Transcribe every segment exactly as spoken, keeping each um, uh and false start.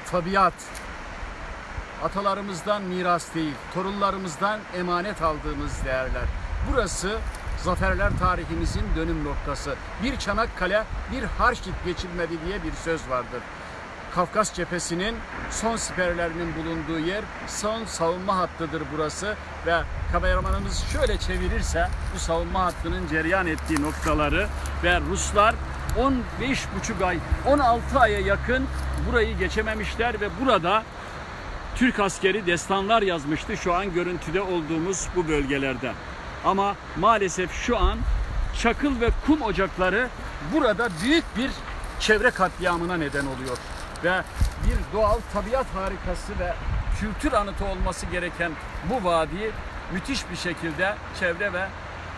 tabiat atalarımızdan miras değil, torunlarımızdan emanet aldığımız değerler. Burası zaferler tarihimizin dönüm noktası. Bir Çanakkale, bir Harçit geçilmedi diye bir söz vardır. Kafkas cephesinin son siperlerinin bulunduğu yer, son savunma hattıdır burası ve kameramanımız şöyle çevirirse bu savunma hattının cereyan ettiği noktaları ve Ruslar on beş buçuk ay, on altı aya yakın burayı geçememişler ve burada Türk askeri destanlar yazmıştı şu an görüntüde olduğumuz bu bölgelerde. Ama maalesef şu an çakıl ve kum ocakları burada büyük bir çevre katliamına neden oluyor. Ve bir doğal tabiat harikası ve kültür anıtı olması gereken bu vadi müthiş bir şekilde çevre ve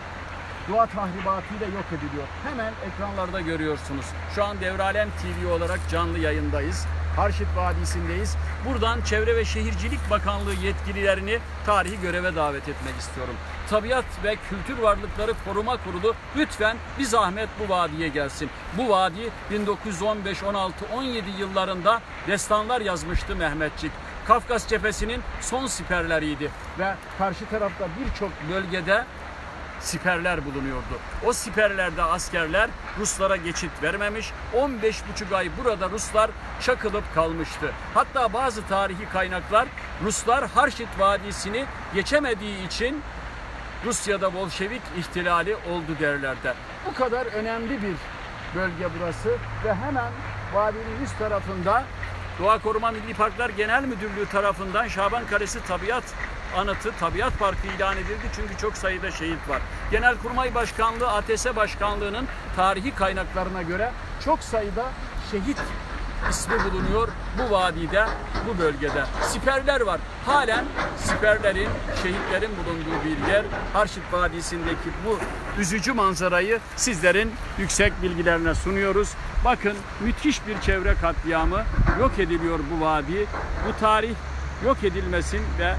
doğa tahribatıyla yok ediliyor. Hemen ekranlarda görüyorsunuz. Şu an Devralem T V olarak canlı yayındayız. Harçit Vadisi'ndeyiz. Buradan Çevre ve Şehircilik Bakanlığı yetkililerini tarihi göreve davet etmek istiyorum. Tabiat ve Kültür Varlıkları Koruma Kurulu lütfen bir zahmet bu vadiye gelsin. Bu vadi bin dokuz yüz on beş, on altı, on yedi yıllarında destanlar yazmıştı Mehmetçik. Kafkas cephesinin son siperleriydi ve karşı tarafta birçok bölgede siperler bulunuyordu. O siperlerde askerler Ruslara geçit vermemiş. on beş buçuk ay burada Ruslar çakılıp kalmıştı. Hatta bazı tarihi kaynaklar Ruslar Harçit Vadisi'ni geçemediği için Rusya'da Bolşevik ihtilali oldu derlerdi. Bu kadar önemli bir bölge burası ve hemen vadinin üst tarafında Doğa Koruma Milli Parklar Genel Müdürlüğü tarafından Şaban Kalesi Tabiat Anıtı, Tabiat Parkı ilan edildi çünkü çok sayıda şehit var. Genelkurmay Başkanlığı, A T S Başkanlığı'nın tarihi kaynaklarına göre çok sayıda şehit ismi bulunuyor bu vadide, bu bölgede. Siperler var. Halen siperlerin, şehitlerin bulunduğu bir yer. Harçit Vadisi'ndeki bu üzücü manzarayı sizlerin yüksek bilgilerine sunuyoruz. Bakın müthiş bir çevre katliamı, yok ediliyor bu vadi. Bu tarih yok edilmesin ve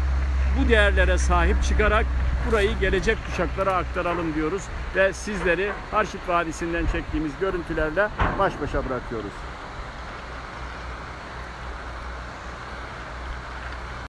bu değerlere sahip çıkarak burayı gelecek kuşaklara aktaralım diyoruz ve sizleri Harçit Vadisi'nden çektiğimiz görüntülerle baş başa bırakıyoruz.